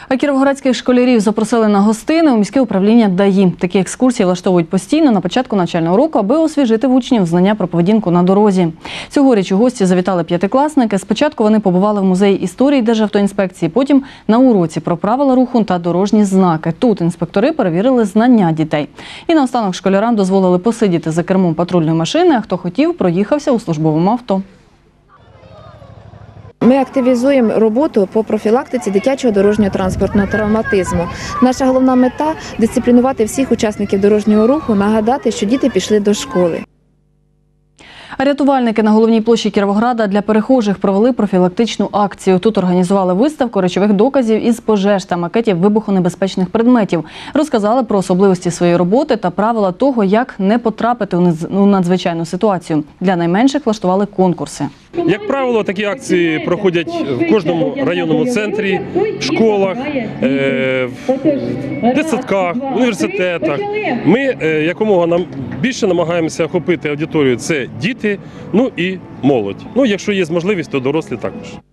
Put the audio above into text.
А кіровоградських школярів запросили на гостини у міське управління ДАІ. Такі екскурсії влаштовують постійно на початку навчального року, аби освіжити в учнів знання про поведінку на дорозі. Цьогоріч у гості завітали п'ятикласники. Спочатку вони побували в музеї історії Державтоінспекції, потім на уроці про правила руху та дорожні знаки. Тут інспектори перевірили знання дітей. І наостанок школярам дозволили посидіти за кермом патрульної машини, а хто хотів, проїхався у службовому авто. Ми активізуємо роботу по профілактиці дитячого дорожнього транспортного травматизму. Наша головна мета – дисциплінувати всіх учасників дорожнього руху, нагадати, що діти пішли до школи. А рятувальники на головній площі Кіровограда для перехожих провели профілактичну акцію. Тут організували виставку речових доказів із пожеж та макетів вибухонебезпечних предметів. Розказали про особливості своєї роботи та правила того, як не потрапити у надзвичайну ситуацію. Для найменших влаштували конкурси. Як правило, такі акції проходять в кожному районному центрі, в школах, в дитсадках, в університетах. Ми якомога більше намагаємося охопити аудиторію – це діти, ну і молодь. Ну, якщо є можливість, то дорослі також.